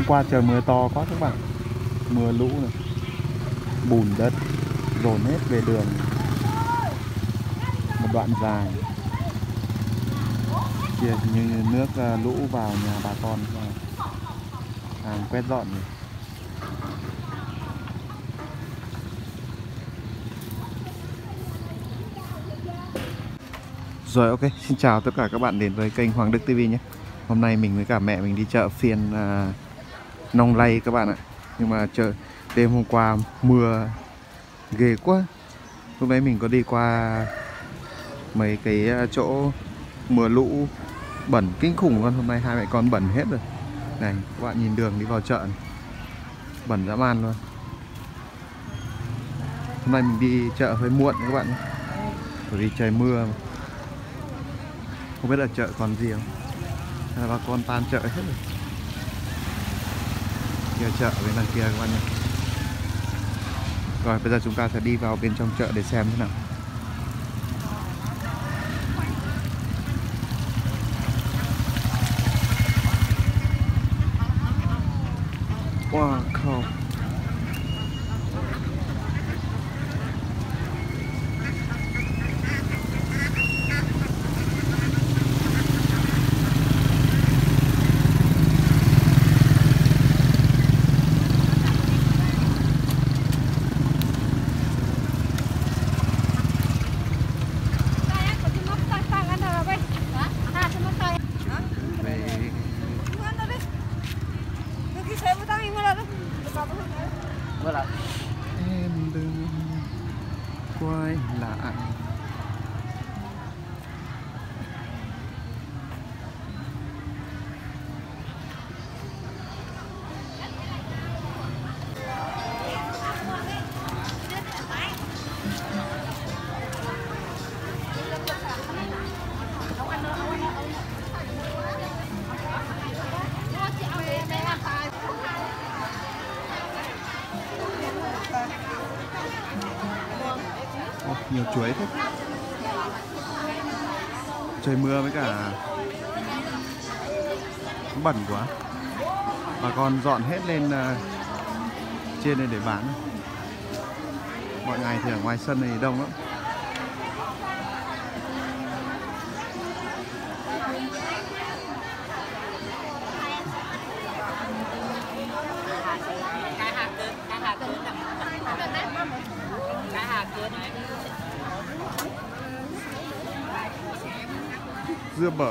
qua trời mưa to quá các bạn, mưa lũ này, bùn đất dồn hết về đường một đoạn dài, kia như nước lũ vào nhà bà con, hàng quét dọn này. Rồi, ok, xin chào tất cả các bạn đến với kênh Hoàng Đức TV nhé. Hôm nay mình với cả mẹ mình đi chợ phiên Nong Lay các bạn ạ. Nhưng mà chợ đêm hôm qua mưa ghê quá. Lúc đấy mình có đi qua mấy cái chỗ mưa lũ bẩn kinh khủng luôn. Hôm nay hai mẹ con bẩn hết rồi. Này, các bạn nhìn đường đi vào chợ này, bẩn dã man luôn. Hôm nay mình đi chợ hơi muộn các bạn nhé, bởi vì trời mưa mà. Không biết là chợ còn gì không, hay là bà con tan chợ hết rồi. Kia chợ bên đằng kia các bạn nhé. Rồi bây giờ chúng ta sẽ đi vào bên trong chợ để xem thế nào. Wow, cool. Em đừng quay lại. Nhiều chuối thế. Trời mưa với cả bẩn quá, bà con dọn hết lên trên đây để bán. Mọi ngày thì ở ngoài sân này đông lắm. Dưa bở.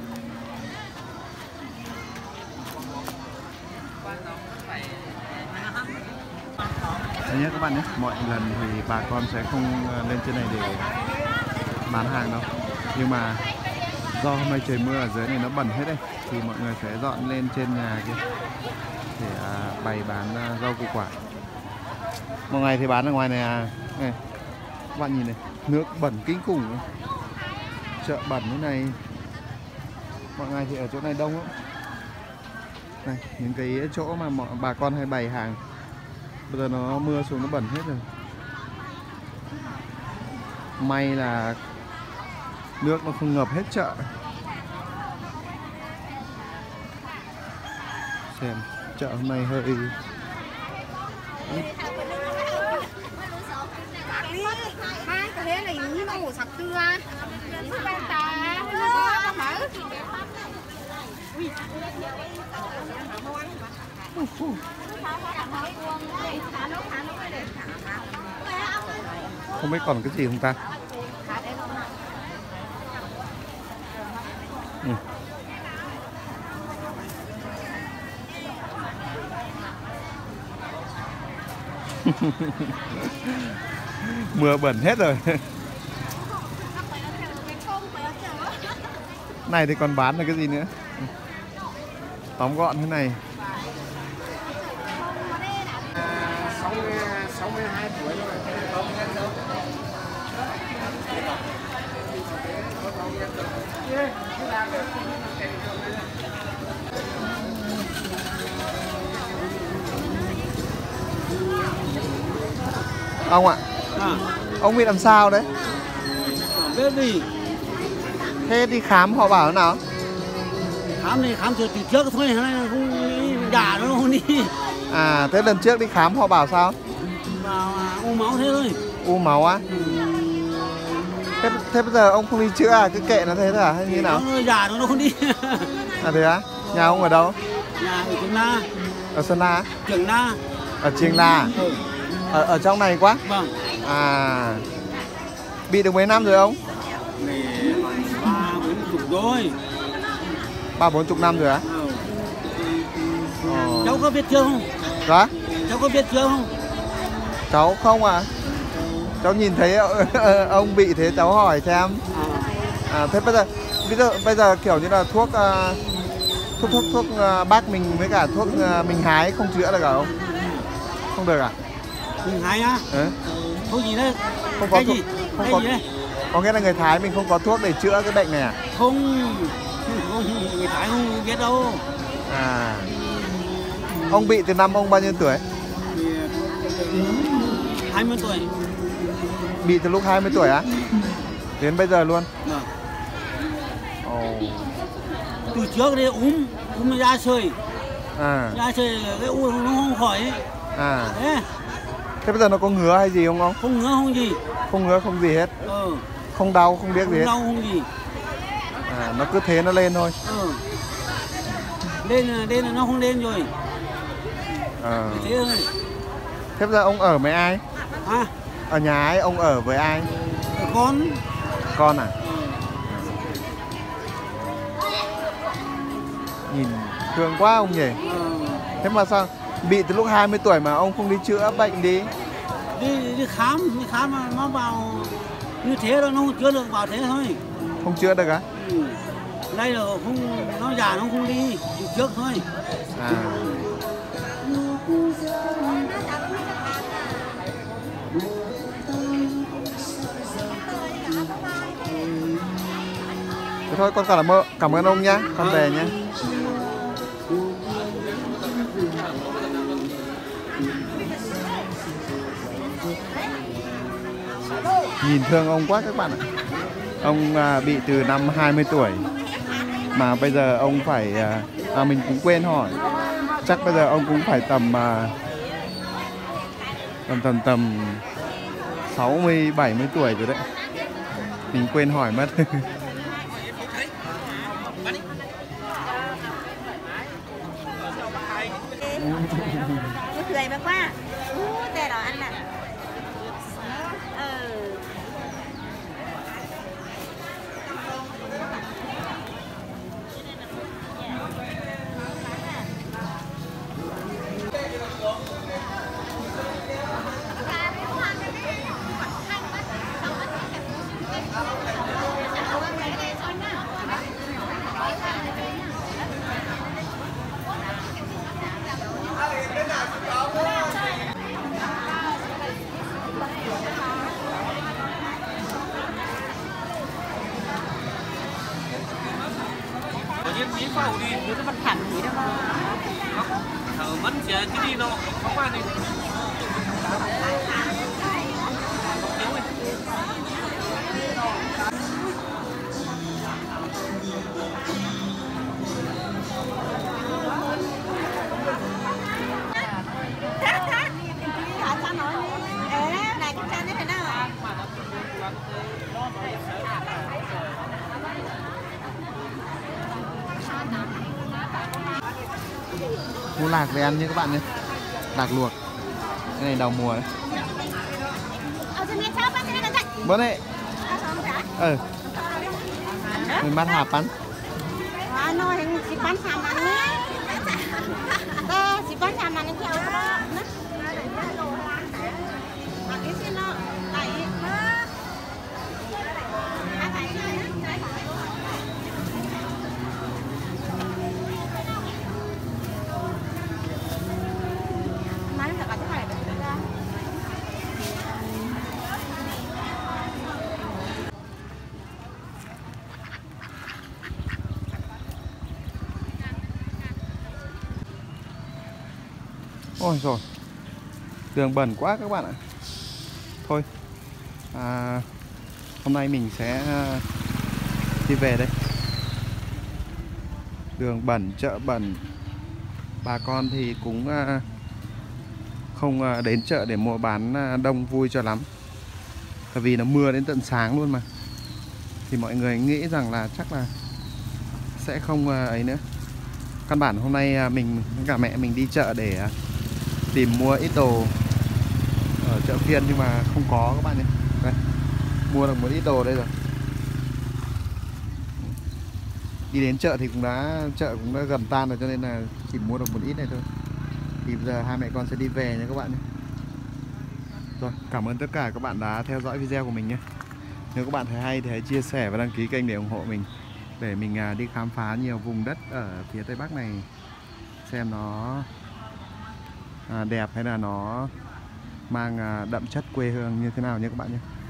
Đấy nhé các bạn nhé, mọi lần thì bà con sẽ không lên trên này để bán hàng đâu. Nhưng mà do hôm nay trời mưa ở dưới này nó bẩn hết đây, thì mọi người sẽ dọn lên trên nhà kia để bày bán rau củ quả. Một ngày thì bán ở ngoài này này. Các bạn nhìn này, nước bẩn kinh khủng. Chợ bẩn thế này. Mọi ngày thì ở chỗ này đông lắm. Này, những cái chỗ mà bà con hay bày hàng, bây giờ nó mưa xuống nó bẩn hết rồi. May là nước nó không ngập hết chợ. Xem chợ hôm nay hơi không biết còn cái gì không ta. Mưa bẩn hết rồi. Này thì còn bán được cái gì nữa. Tóm gọn thế này. 62 tuổi rồi. Ông ạ, ông bị làm sao đấy? Biết gì? Thế đi khám họ bảo thế nào? Khám thì khám từ trước thôi, hôm nay không già nó không đi. À thế lần trước đi khám họ bảo sao? Vào u máu thế thôi. U máu á? Thế bây giờ ông không đi chữa à? Cứ kệ nó thế thôi à? Hay như nào? Nó già nó không đi. À thế á? Nhà ông ở đâu? Nhà ở Trường Na. Ở Sơn La? Trường Na. Ở Triềng La? Ừ. Ở trong này quá? Vâng. À. Bị được mấy năm rồi ông? Để 3-40 rồi. 30-40 năm rồi á? Cháu có biết chưa không? Đó? Cháu có biết chưa không? Cháu không à? Cháu nhìn thấy ông bị thế cháu hỏi xem. À, thế bây giờ kiểu như là thuốc bác mình với cả thuốc mình hái không chữa được hả ông? Không được à? Mình hái á? Ừ. Thuốc gì đấy? Không có cái thuốc, gì? không cái có. gì đấy? Có nghĩa là người Thái mình không có thuốc để chữa cái bệnh này à? Không, người Thái không biết đâu. À. Ông bị từ năm ông bao nhiêu tuổi? 20 tuổi. Bị từ lúc 20 tuổi á? Đến bây giờ luôn? Vâng. Ồ. Từ trước đi uống ra sơi. À. Ra sơi cái u nó không khỏi ấy. À. Thế. Thế bây giờ nó có ngứa hay gì không ông? Không ngứa không gì. Không ngứa không gì hết. Ừ. Không đau không biết gì hết. Không đau không gì. À, nó cứ thế nó lên thôi. Ừ. Lên là nó không lên rồi. Thế thôi. Thế bây giờ ông ở với ai? À, Ở nhà ấy ông ở với ai? con. Con à? Nhìn thương quá ông nhỉ. Thế mà sao bị từ lúc 20 tuổi mà ông không đi chữa bệnh đi? Đi khám mà nó vào như thế rồi nó không chữa được, vào thế thôi. Không chữa được á? Ừ. Đây là không, nó già nó không đi trước thôi. À. Thế thôi con cảm ơn ông nhá, con về nhá. Nhìn thương ông quá các bạn ạ. Ông bị từ năm 20 tuổi mà bây giờ ông phải mình cũng quên hỏi. Chắc bây giờ ông cũng phải tầm 60-70 tuổi rồi đấy. Mình quên hỏi mất. Cười mà quá. Tè đỏ ăn nè. Miếng phao đi, Nếu cái mặt thẳng gì đâu mà. thở mất sẽ cái đi nó không qua đi. Này cái chân thế nào ạ? Mua lạc về ăn nhé các bạn nhé. Lạc luộc. Cái này đầu mùa đấy. Bữa này. Mình bắt hạp ăn. Nó hình chỉ bán xàm ăn nhé. Chỉ bán xàm ăn theo đó. Cái xin nó đẩy. Ôi rồi, đường bẩn quá các bạn ạ. Thôi hôm nay mình sẽ đi về đây. Đường bẩn, chợ bẩn, bà con thì cũng không đến chợ để mua bán đông vui cho lắm. Tại vì nó mưa đến tận sáng luôn mà. Thì mọi người nghĩ rằng là chắc là sẽ không ấy nữa. Căn bản hôm nay mình với cả mẹ mình đi chợ để tìm mua ít đồ ở chợ phiên nhưng mà không có các bạn nhé. Đây, mua được một ít đồ đây rồi. Đi đến chợ thì chợ cũng đã gần tan rồi, cho nên là chỉ mua được một ít này thôi. Thì bây giờ hai mẹ con sẽ đi về nha các bạn nhé. Rồi, cảm ơn tất cả các bạn đã theo dõi video của mình nhé. Nếu các bạn thấy hay thì hãy chia sẻ và đăng ký kênh để ủng hộ mình, để mình đi khám phá nhiều vùng đất ở phía Tây Bắc này, xem nó đẹp hay là nó mang đậm chất quê hương như thế nào nhé các bạn nhé.